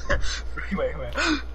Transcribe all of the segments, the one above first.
Wait, wait.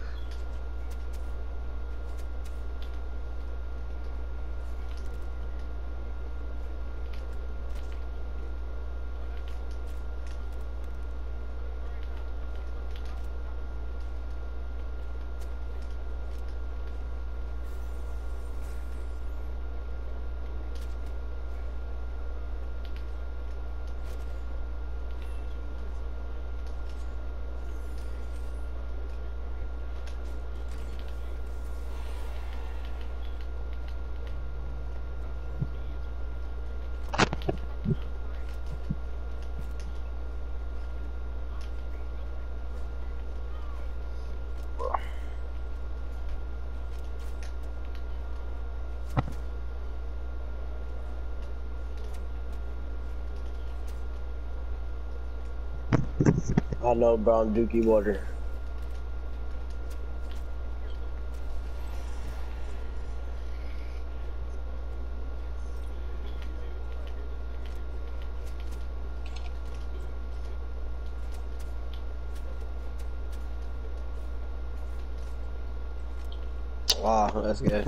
I know brown dookie water. Wow, that's good.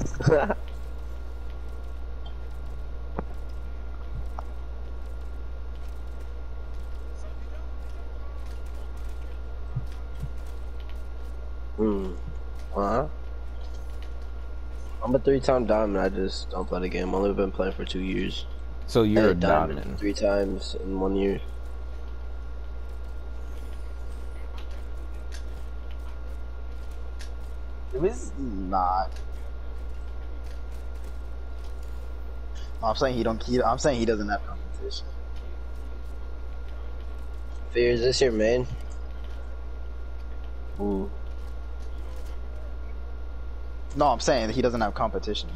Huh? I'm a 3-time diamond. I just don't play the game. I've only been playing for 2 years. So you're Hey, a diamond diamond. 3 times in 1 year. It was not. I'm saying he don't. I'm saying he doesn't have competition. Fear, is this your main? Ooh. No, I'm saying that he doesn't have competition.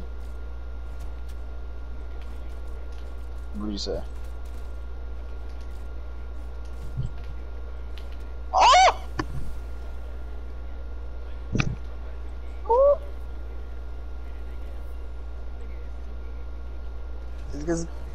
What do you say? Oh! Oh! It's because